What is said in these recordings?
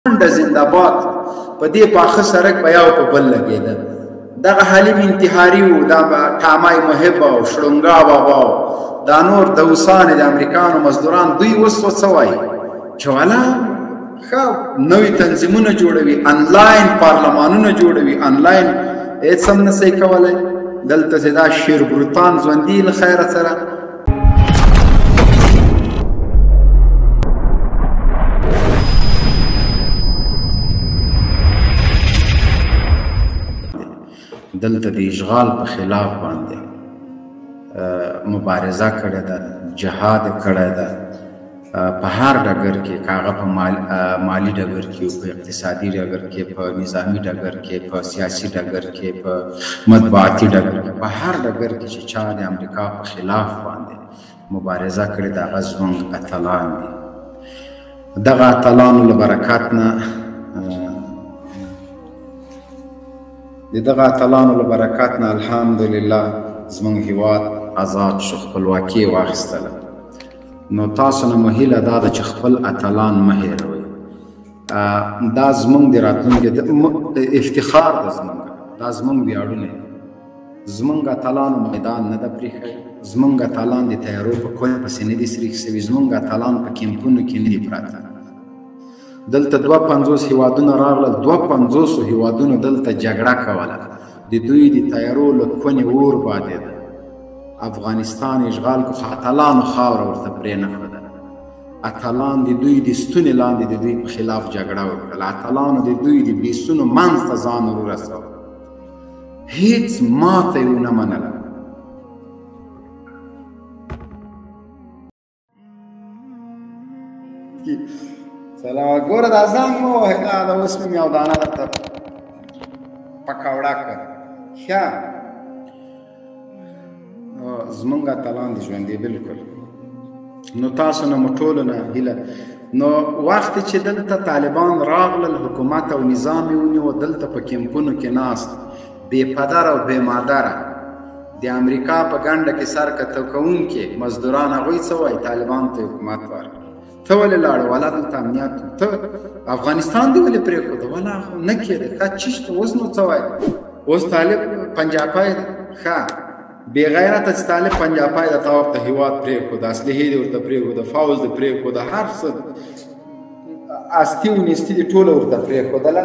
منډه زنده‌باد په دې پاخه سړک به یو په بل لګېده. دغه حلیم انتحاري و، دا به ټامای محب او شړونګا بابا او دا نور دوسانې د امریکانو مزدوران دوی اوس څه وایي چې والا ښه نوي تنظیمونه جوړوي، انلاین پارلمانونه جوړوي، انلاین هېڅ هم نه شي کولی. دلته چې دا شیربروتان ژوندي له خیره سره دلته د اشغال په خلاف باندې مبارزه کړې ده، جهاد کړی ده په هر ډګر کې، که هغه په مالي ډګر کې، په اقتصادي ډګر کې، په نظامي ډګر کې، په سیاسي ډګر کې، په مطبوعاتي ډګر کې، په هر ډګر کې چې چا د امریکا په خلاف باندې مبارزه کړې ده هغه زموږ اتلان دي. دغه اتلانو له برکت نه الحمدلله زموږ هیواد آزاد شو، خپلواکي واخیستله. نو تاسو نه مو هیله دا ده چې خپل اتلان مه هېروئ. دا زموږ د راتلونکي افتخار ده، دا زموږ ویاړونه دي. زموږ اتلانو میدان نه ده پرېښی، زموږ اتلان د تیارو په کونج پسې نه دي سریښ سوي، زموږ اتلان په کیمپونو کې نه دي پراته. دلته 52 هیوادونه راغلل، 52 هیوادونو دلته جګړه کوله، د دوی د تیارو له کونې اور بادېده. افغانستان اشغال کو، اتلانو خاوره ورته پرېنښوده. اتلان د دوی د ستونې لاندې د دوی په خلاف جګړه وکړله، اتلانو د دوی د بیسونو منځ ته ځان ورسوه، هېڅ ماته یې ونه منله. سلام ګوره دا زنګ مه وهئ، دا اوس مې یو دانه درته پکوړه کړ. ښه زمونږ اتلان دي ژوندي بلکل. نو تاسو نه مو ټولو نه هیله، نو وخت چې دلته طالبان راغلل، حکومت او نظام یې ونیو، دلته په کیمپونو کې ناست بې پدر او بې مادره د امریکا په ګنډه کې سر کته کوونکي مزدوران هغوی څه وایي؟ طالبان ته حکومت ورکړه. ته ولې لاړې؟ والا دلته امنیت، ته افغانستان دې ولې پرېښوده؟ والا نه کېده، ښه چشته. اوس نو څه وایي؟ اوس طالب پنجاپی ده، ښه بې غیرته چې طالب پنجاپی ده، تا ورته هېواد پرېښوده، اسلحې دې ورته پرېښوده، فوز دې پرېښوده، هر څه استي و نستي دې ټوله ورته پرېښودله.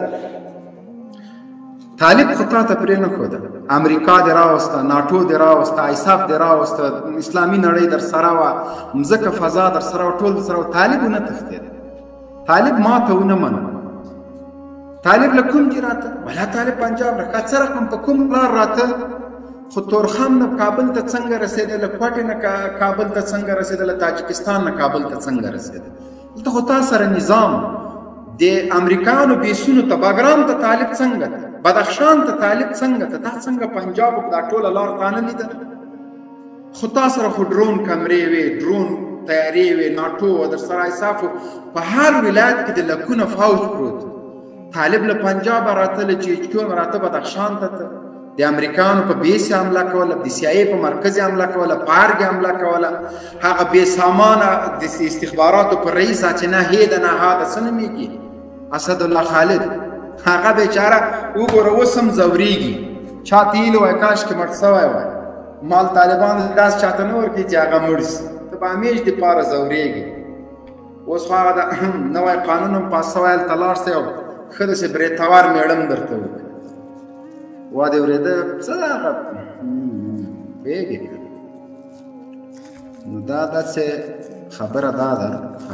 طالب خو تا ته پرې نه ښوده. امریکا دې راوسته، ناټو دې راوسته، ایساف دې راوسته، اسلامي نړۍ در سره وه، مځکه فضا در سره وه، ټول در سره وه. طالب ونه تښتېده، طالب ماته ونه منله. طالب له کوم ځای راته؟ ولا طالب پنجاب له څه رقم په کوم لار راته؟ خو تورخم نه کابل ته څنګه رسېده؟ له کوټې نه کابل ته څنګه رسېده؟ له تاجکستان نه کابل ته څنګه رسېده؟ دلته خو تا سره نظام د امریکایانو بیسونو ته، باګرام ته طالب څنګه ته؟ بدخشان ته طالب څنګه ته؟ تا څنګه پنجاب دا ټوله لار تا نه لیده؟ خو تا سره خو ډرون کمرې وې، ډرون تیارې وې، ناټو و در سره، ایساف و، په هر ولایت کې د لکونه فوج پروت. طالب له پنجاب راته، له چیچکیو راته بدخشان ته د امریکایانو په بیس حمله کوله، د سی آی په مرکز حمله کوله، په ارګ حمله کوله. هغه بې سامانه د استخباراتو پر رئیس چې نه هې ده نه ها ده څه نومېږي، اسدالله خالد، هغه بیچاره وګوره اوس هم ځورېږي. چا ته هیله وایي کاشکې مړ سوی وای. مال طالبانو داسې چاته نه ورکوي چې هغه مړ شي، ته به همیش دپاره ځورېږي. اوس خو هغه د نوی قانون هم پاس سوی، هلته لاړ سئ او ښه داسې برېتور مېړم درته وکړي. وا دې اورېده څه هغه پوهېږې که نو دا داسې خبره دا ده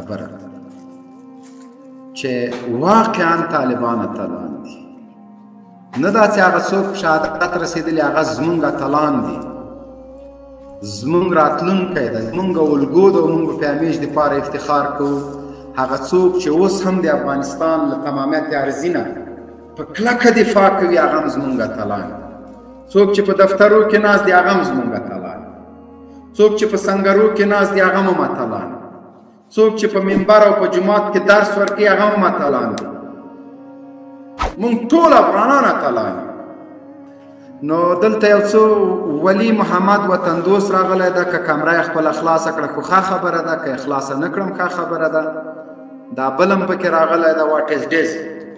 چې واقعا طالبان اتلان دي، نه دا چې هغه څوک شهادت رسېدلي هغه زمونږ اتلان دي، زمونږ راتلونکی ده، زمونږ الګو ده، موږ په همیش دپاره افتخار کوو. هغه څوک چې اوس هم د افغانستان له تمامیت عرضي نه په کلکه دفاع کوي هغه هم زمونږ اتلان دي. څوک چې په دفترو کې ناست دي هغه هم زمونږ اتلان دي. څوک چې په سنګرو کې ناست دي هغه هم اتلان دي. څوک چې په منبر او په جومات کې درس ورکوي هغه هم اتلان دي. مونږ ټول افغانان اتلان دي. نو دلته یو څو ولی محمد وطن دوست راغلی ده، که کمره یې خپله خلاصه کړه خو ښه خبره ده، که یې خلاصه نه کړم ښه خبره ده. دا بل هم پکې راغلی ده واټ از ډیز.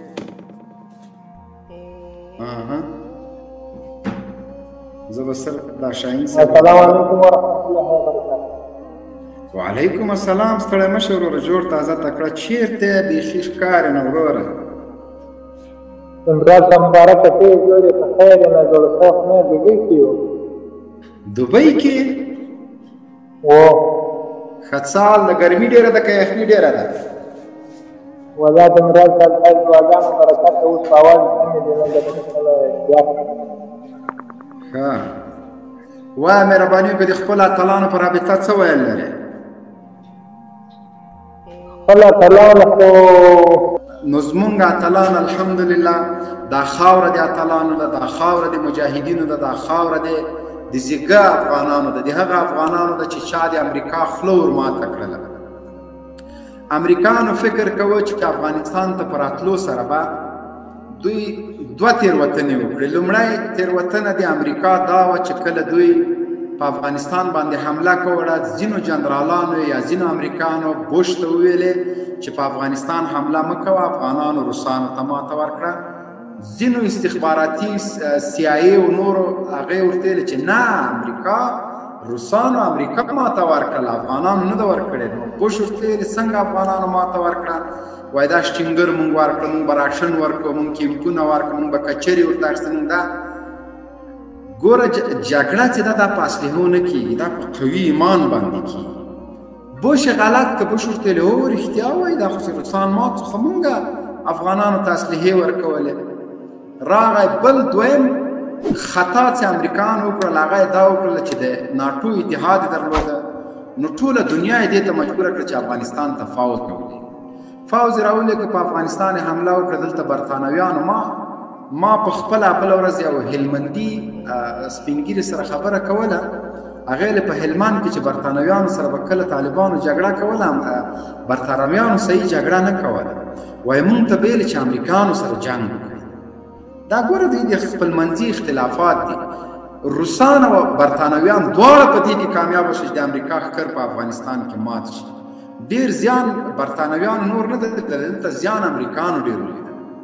زه به صرف دا شاهین صاحب. السلام علیکم ورحمۃ اللہ وبرکاتہ. وعلیکم السلام. ستړی مه شه وروره، جوړ تازه تکړه. چېرته بیخي ښکارې نه وروره. امراض مبارکه ته جوړې په خیر نه جوړ صاف نه دبي کې یو. دبي کې؟ او خڅال د ګرمي ډیره ده که یخني ډیره ده؟ ولا د امراض د دعاګانو برکت اوس په اواز باندې دی نه د بیا. ښه وایه مهرباني وکړه د خپلو اتلانو په رابطه څه ویل لرې؟ خپل اتلانو خو نو زمونږ اتلان الحمدلله دا خاوره د اتلانو ده، دا خاوره د مجاهدینو ده، دا خاوره د زیږه افغانانو ده، د هغه افغانانو ده چې چا د امریکا خوله ور ماته کړله. امریکایانو فکر کوه چې افغانستان ته په راتلو سره به دوی دوه تېروتنې وکړي. لومړی تېروتنه د امریکا دا وه چې کله دوی په افغانستان باندې حمله کوله، ځینو جنرالانو یا ځینو امریکایانو بوش ته وویلې چې په افغانستان حمله مه کوه، افغانانو روسانو ته ماته ورکړه. ځینو استخباراتي CIA او نورو هغې ورته ویلې چې نه امریکا روسانو امریکا ماته ورکړله، افغانانو نه ده ورکړې. نو بوش ورته ویلې څنګه افغانانو ماته ورکړه؟ وایي دا شټینګر مونږ ورکړه، مونږ به راشن ورکړو، مونږ کیمپونه ورکړو، مونږ به کچرې ورته اخیستې. مونږ دا ګوره جګړه چې ده دا په اسلحو نه کېږي، دا په قوي ایمان باندې کېږي. بوش غلط که بوش ورته ویلې هو رښتیا وایي دا خو چې روسان مات خو مونږ افغانانو ته اسلحې ورکولې. راغی بل دویم خطا چې امریکایانو وکړل هغه یې دا وکړله چې د ناټو اتحاد یې درلوده، نو ټوله دنیا یې دې ته مجبوره کړه چې افغانستان ته فوج راولېږي. فوج یې راولېږه، په افغانستان یې حمله وکړه. دلته برطانویانو ما په خپله بله ورځ یو هلمندي سپین ږیري سره خبره کوله. هغې له په هلمند کې چې برطانویانو سره به کله طالبانو جګړه کوله، برطانویانو صحیح جګړه نه کوله. وایي مونږ ته به ویلې چې امریکایانو سره جنګ وکړي. دا ګوره دوی د خپلمنځي اختلافات دي. روسان او برطانویان دواړه په دې کې کامیابه شي چې د امریکا ښکر په افغانستان کې مات شي. ډېر زیان برطانویانو نور نه دلته زیان امریکایانو ډېر ولیده.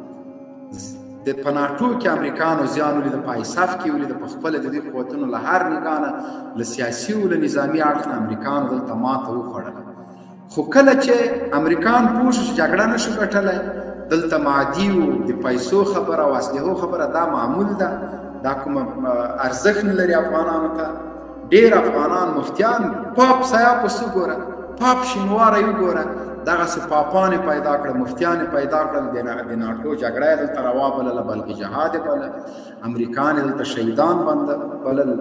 د په ناټو کې امریکایانو زیان ولیده، په ایساف کې ولیده، په خپله د دې قوتونو له هر نګاه نه له سیاسي او له نظامي اړخ نه امریکایانو دلته ماته وخوړله. خو کله چې امریکایان پوه شو چې جګړه نه شو ګټلی، دلته معادي و د پیسو خبره او اسلحو خبره دا معمول ده، دا کوم ارزښت نه لري افغانانو ته. ډېر افغانان مفتیان پاپ سیاپس وګوره، پاپ شینواری وګوره، دغسې پاپانې پیدا کړه، مفتیانې پیدا کړل. د ناټو جګړه یې دلته روا بلله، بلکې جهاد یې بلل. امریکایان یې دلته شهیدان بلل.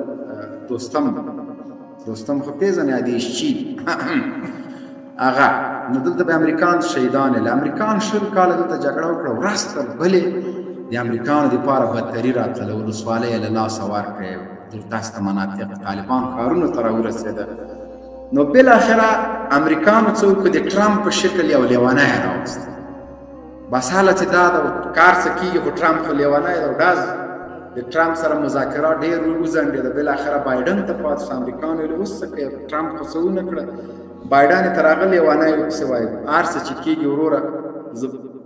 دوستم خو پېژنې ادیشچي هغه، نو دلته به امریکایان شهیدان یې. امریکایان 20 کاله دلته جګړه وکړه، ورځ تر بلې د امریکایانو دپاره بدتري راتله، ولسوالۍ یې له لاسه ورکړې، دلته مناطق طالبان ښارونو ته راورسېده. نو بالاخره امریکایانو څه وکړو، د ټرمپ په شکل یو لیونی یې راوست. بس حاله چې دا د کار څه کېږي، خو ټرمپ خو لیونی دی. ډز د ټرمپ سره مذاکرات ډېر وځنډېده، بالاخره بایډن ته پاتې شو. امریکایانو ویل اوس څه کوې، ټرمپ خو څه ونه کړه. بایډن یې تر هغه لیونی ورپسې وایي هر څه چې کېږي وروره زه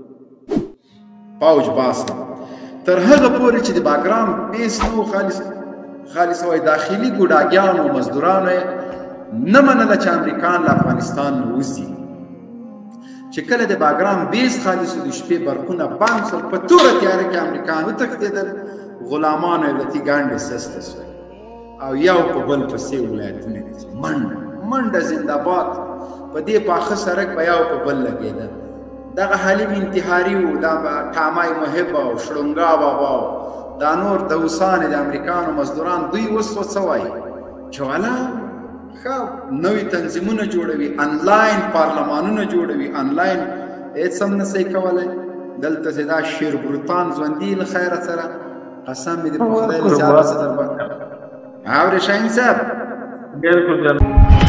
پوج باسم. تر هغه پورې چې د باګرام بیس نه و خالص وایي داخلي ګوډاګیانو او مزدورانو یې نه منله چې امریکایان له افغانستان نه وځي. چې کله د باګرام بیس خالص د شپې برقونه بند شول، په توره تیاره کې امریکایان وتښتېدل، غلامانو یې لتي ګانډې سسته شول او یو په بل پسې ولایتونه دي منډه زنده‌باد. په دې پاخه سړک به یو په بل لګېده. دغه حلیم انتحاري و، دا ټامای محب او شړونګا بابا او دا نور دوسانې د امریکایانو مزدوران، دوی اوس څه وایي چې والا ښه نوي تنظیمونه جوړوي، انلاین پارلمانونه جوړوي، انلاین هېڅ هم نه صحیح کولی. دلته چې دا شیربروتان ژوندي له خیره سره قسم مې د په خدای له زیاره څه در باندې اورې شاهین صاحب. بالکل